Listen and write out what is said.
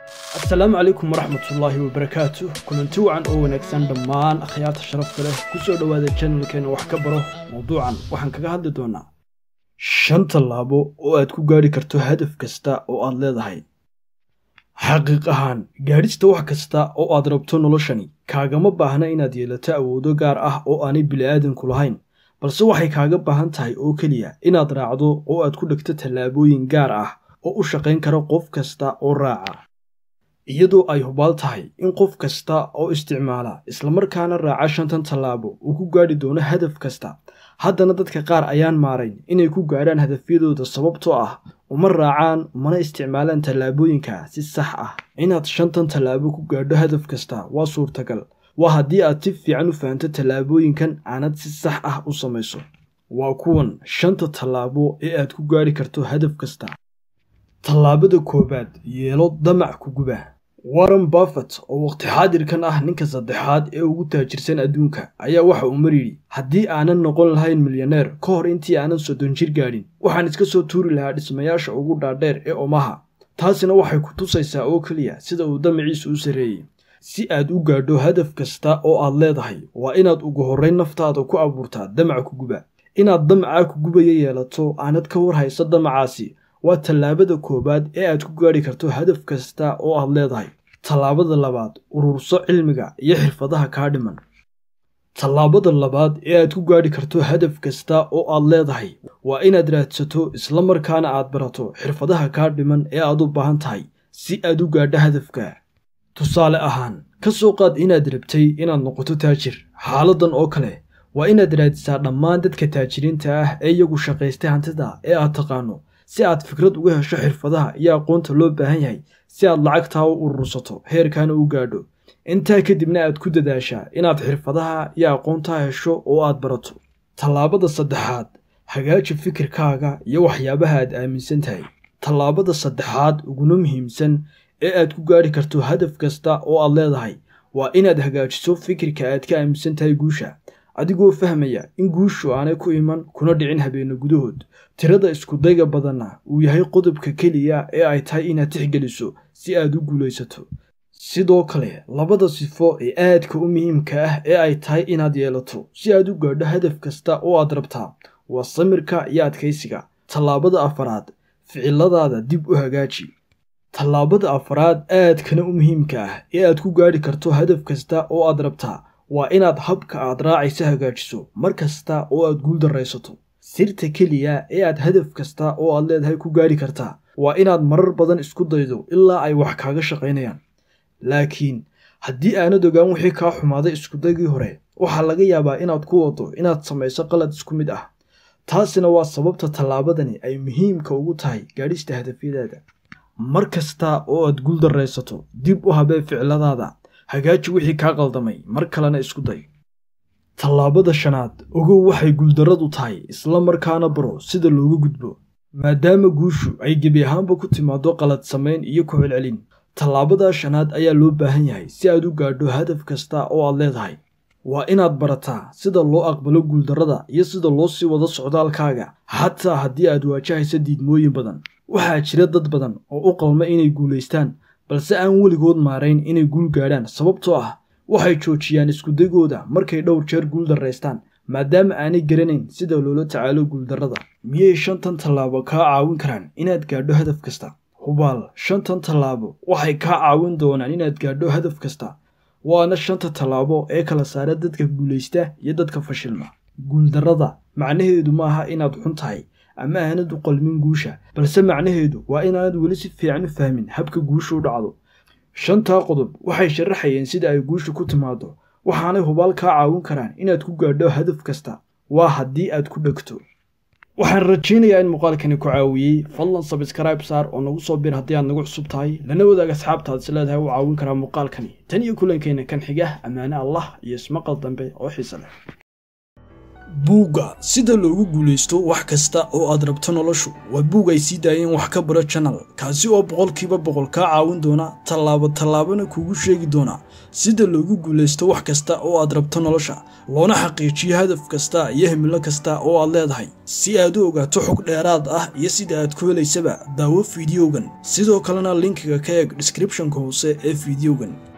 السلام عليكم ورحمة الله وبركاته. كنتو عن ونكسن دمان أخيات الشرف له كسر دواد الشانل كان وحكبره موضوعا وحن كهاد دونا شنت اللابو وأتكو قاري كرتو هدف كستا أو أدلاد هاي حقيقة gaadhista wax kasta oo aad rabto noloshani kaagama baahna inaad yeelato awoodo gaar ah oo aanay bini'aadanku lahayn balse waxay kaaga baahan tahay oo kaliya inaad raacdo oo aad ku dhigto tallaabooyin gaar ah oo u shaqayn kara qof kasta oo raaca iyadoo ay hubaal tahay in qof kasta oo isticmaala isla markaana raaca shantan tallaabo uu ku gaadhi doono hadaf kasta haddana dadka qaar ayaan maarayn inay ku gaadhaan hadafyadooda sababtoo ah uma raacaan umana isticmaalaan tallaabooyinka si sax ah inaad shantan tallaabo ku gaadho hadaf kasta waa suurtagal waa haddii aad si fiican u fahanto tallaabooyinkan aanad si sax ah u samayso waa kuwan shanta tallaabo ee aad ku gaadhi karto hadaf kasta tallaabada koobaad yeelo damac ku guba Warren Buffett oo waqti xaadirkan ah ninka saddexaad ee ugu taajirsan adduunka ayaa waxa uu mariyay haddii aanan noqon lahayn milyaneer ka hor intii aanan 30 jir gaadhin waxaan iska soo tuuri lahaa dhismayaasha ugu dhaadheer ee Omaha taasina waxay ku tusaysaa oo kaliya sida uu damaciisu u sareeyay si aad u gaadho hadaf kasta oo aad leedahay waa inaad ugu horreyn naftaada ku abuurtaa damac ku guba inaad damaca ku gubaya yeelato aanad ka war hayso damacaasi waa tallaabada koobaad ee aad ku gaadhi karto hadaf kasta oo aad leedahay tallaabada labaad ururso cilmiga iyo xirfadaha ka dhiman tallaabada labaad ee aad ku gaadhi karto hadaf kasta oo aad leedahay waa inaad raadsato isla markaana aad barato xirfadaha ka dhiman ee aad u baahan tahay si aad u gaadho hadafka tusaale ahaan ka soo qaad inaad rabtay inaad noqoto taajir xaaladan oo kale waa inaad raadisaa dhammaan dadka taajiriinta ah ee iyagu shaqaystay hantida ee aad taqaano si aad fikrad uga hesho xirfadaha iyo aqoonta loo baahan yahay si aad lacagtaa u urursato heerkana u gaadho intaa kadibna aad ku dadaashaa inaad xirfadaha iyo aqoonta hesho oo aad barato tallaabada saddexaad hagaaji fikirkaaga iyo waxyaabaha aad aaminsan tahay tallaabada saddexaad uguna muhiimsan ee aad ku gaadhi karto hadaf kasta oo aad leedahay waa inaad hagaajiso fikirka aad ka aaminsan tahay guusha adigoo fahmaya in guushu aanay ku iman kuna dhicin habeeno gudahood tirada isku dayga badanna uu yahay qodobka kaliya ee ay tahay inaad tixgeliso si aad u guulaysato sidoo kale labada sifo ee aadka u muhiimka ah ee ay tahay inaad yeelato si aad u gaadho hadaf kasta oo aad rabtaa waa samirka iyo adkaysiga tallaabada afaraad ficiladaada dib u hagaaji tallaabada afaraad aadkana u muhiimka ah ee aad ku gaadhi karto hadaf kasta oo aad rabtaa waa inaad habka aad raacaysa hagaajiso mar kasta oo aad guul daraysato sirta kaliya ee aad hadaf kasta oo aad leedahay ku gaadhi kartaa waa inaad marar badan isku daydo ilaa ay wax kaaga shaqaynayaan laakiin haddii aanad ogaan wixii kaa xumaaday isku daygii hore waxaa laga yaabaa inaad ku wado inaad samayso qalad isku mid ah taasina waa sababta tallaabadani ay muhiimka ugu tahay gaadhista hadafyadaada mar kasta oo aad guul daraysato dib u habee ficiladaada hagaaji wixii kaa qaldamay mar kalena isku day tallaabada shanaad ogow waxay guuldarradu tahay isla markaana baro sida looga gudbo maadaama guushu ay gebi ahaanba ku timaado qalad samayn iyo ku celcelin tallaabada shanaad ayaa loo baahan yahay si aad u gaadho hadaf kasta oo aad leedahay waa inaad barataa sida loo aqbalo guuldarrada iyo sida loo sii wado socdaalkaaga xataa haddii aad waajahayso diidmooyin badan waxaa jira dad badan oo u qalma inay guulaystaan balse aan weligood maarayn inay guul gaadhaan sababtoo ah waxay joojiyaan iskudagooda markay dhowr jeer guul daraystaan maadaama aanay garanayn sida loola tacaalo guuldarrada miyay shantan tallaabo kaa caawin karaan inaad gaadho hadaf kasta hubaal shantan tallaabo waxay kaa caawin doonaan inaad gaadho hadaf kasta waana shanta tallaabo ee kala saara dadka guulaysta iyo dadka fashilma guuldarrada macnaheedu maaha inaad xun tahay ama aanad u qalmin guusha balse macnaheedu waa inaanad weli si fiican u fahmin habka guushu u dhacdo shantaa qodob waxay sharaxayeen sida ay guushu ku timaado waxaanay hubaal kaa caawin karaan inaad ku gaadho hadaf kasta waa haddii aad ku dhegto waxaan rajaynayaa in muuqaalkani ku caawiyey fadlan subscribe saar oo nagu soo bir haddii aad nagu cusub tahay lana wadaag asxaabtaad is leedahay u caawin karaa muuqaalkani tan iyo kulankeena kan xiga ammaane allah iyo ismaqal dambe oo xiiso leh buugga sida loogu guulaysto wax kasta oo aad rabto noloshu waa buug ay sii daayeen wax ka baro channel kaasi oo boqolkiiba boqol kaa caawin doona tallaabana kugu sheegi doona sida loogu guulaysto wax kasta oo aad rabto nolosha loona xaqiijiyo hadaf kasta iyo himilo kasta oo aad leedahay si aad u ogaato xog dheeraad ah iyo sida aad ku helaysaba daawo fiidiyogan sidoo kalena linkiga ka eeg description-ka hoose ee fiidiyogan